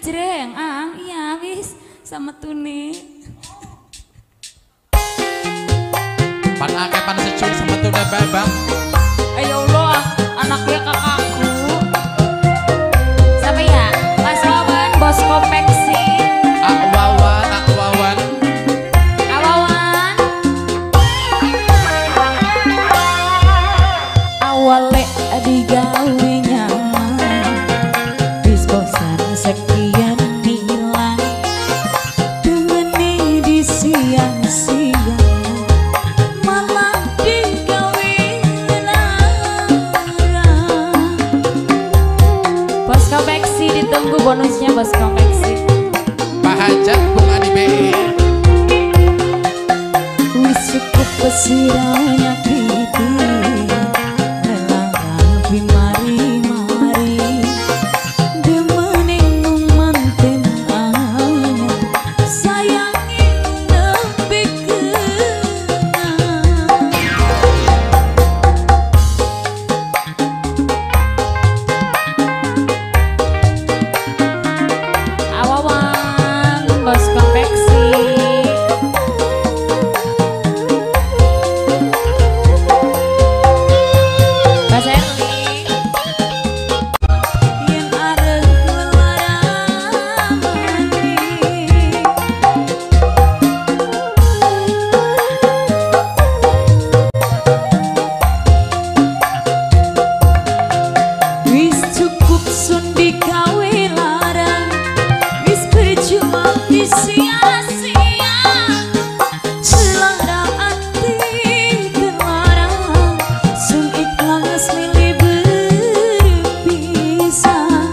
Jreng, iya wis sama tune. Pan akeh pan secul sama tune bae, Bang. Ayo Allah, anaknya kakakku. Siapa ya? Mas Wawan, bos konveksi. Akwawan, akwawan. Awawan. Awale digawe nyaman. Wis bosan sekian hilang. Demene di siang-siang. Malah digawe larang. Bos konveksi ditunggu bonusnya bos konveksi. Pak Hajat bunga di BE. Wis cukup pesiranya kiti melarang mari-mari demeningmu manten anyar sayangi lebih kena. Awawan bos konveksi. Mas Erli yen arep kelara mani wis cukup sun digawe larang wis berjuang di sia-sia selara ati kelara sun ikhlas milih berpisah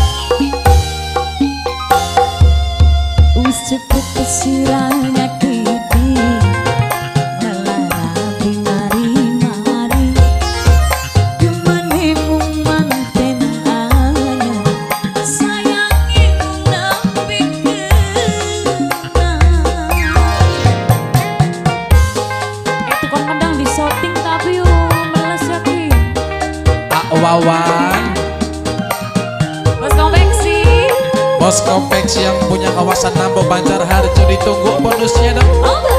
wis cukup pesiranya kiti melarapi mari-mari demenemu manten anyar sayangimu lebih kena. Tukang kendang di shooting tapi yo meles ya ki. Akwawan. Bos konveksi. Bos kompleks yang punya kawasan Nambo Banjar Harjo ditunggu bonusnya dong. Oh enggak.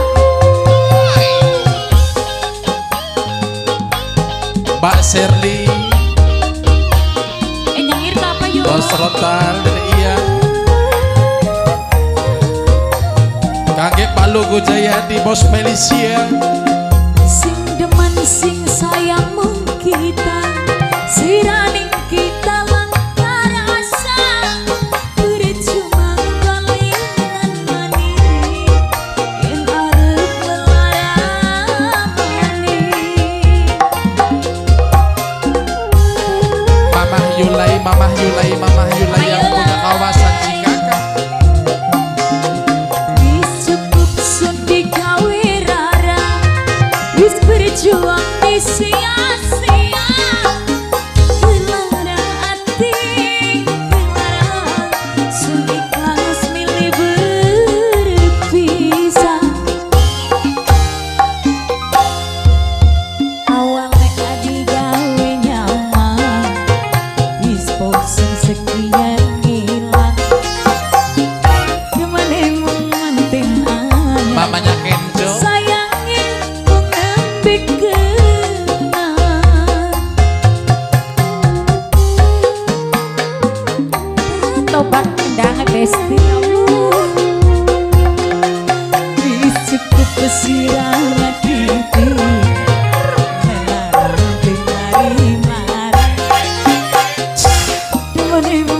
Mbak Sherly, Nyangir ke apa yo? Bos Rotal dan iya. Kangge Pak Lugu Jayadi, Bos Felicia. Sing demen sing sayang mung kita siraning kita langkah rasa berjuang kalian mandiri yen arep kelara mani. Mamah Yulai, Mamah Yulai, Mamah Yulai yang punya kawasan Cikaka. Wis cukup sun digawe rara wis berjuang di sia-sia kelara ati kelara sun ikhlas milih berpisah awalnya digawe nyaman wis bosen sekian hilang demenemu manten anyar Mamanya Kenjo. sayangin mengambil kena. Tobat kendang besti wis cukup pesiranya kiti melarang mari-mari demenemu